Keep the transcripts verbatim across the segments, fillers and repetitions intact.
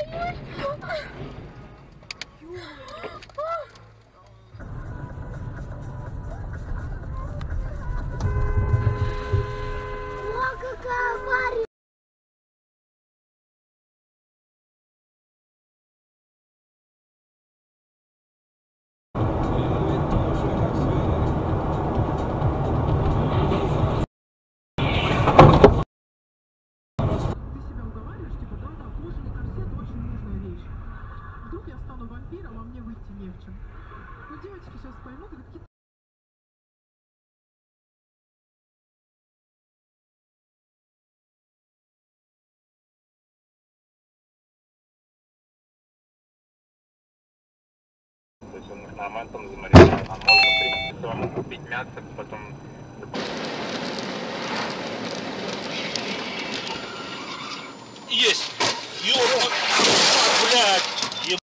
Какая авария! Вдруг я стану вампиром, а мне выйти не в чем. Ну, девочки сейчас поймут, какие-то... То есть он на моментом замаринирован. А можно, в принципе, самому купить мясо, потом... Есть! Ёпта! Блядь! Еб...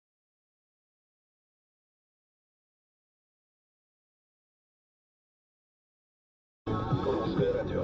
Русское радио.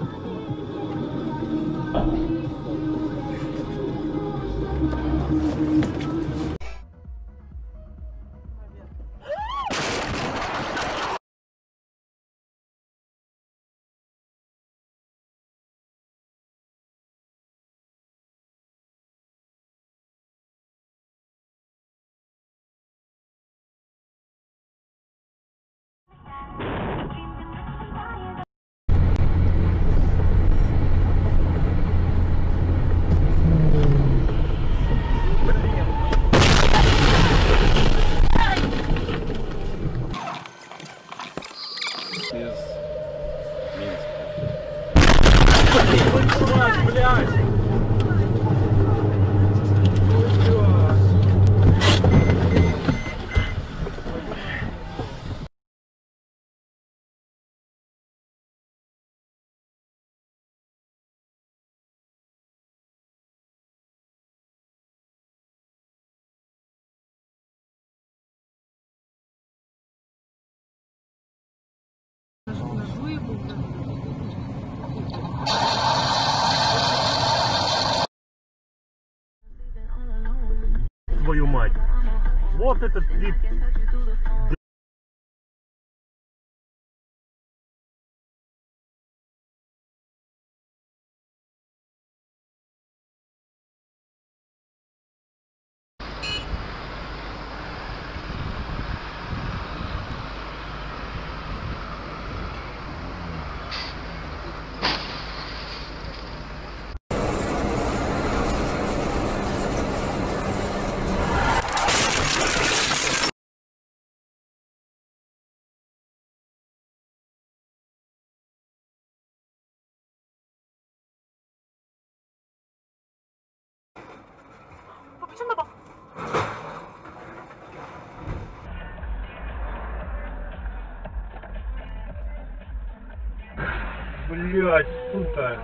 Твою мать! Вот этот клип! Блять, сука!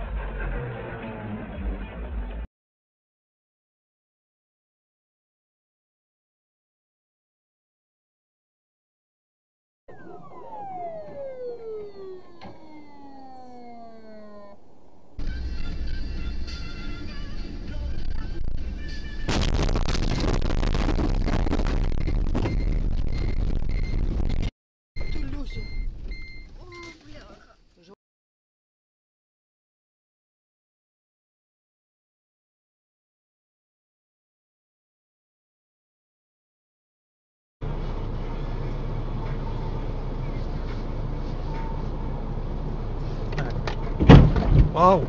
Вау!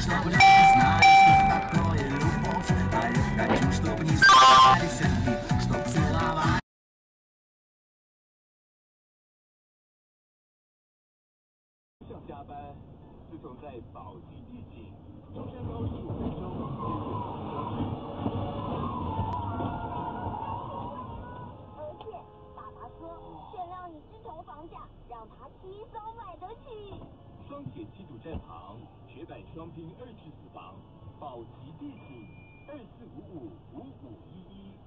что бы ты знали, что такое любовь, а я хочу, чтобы не сдались они, чтоб целовать. 上加班，自从在宝鸡地景中山高十五分钟接入而且爸爸说，限量你支头房价，让他轻松买得起。 双铁七堵站旁，绝版双拼二至四房，宝鸡地景二四五五五五一一。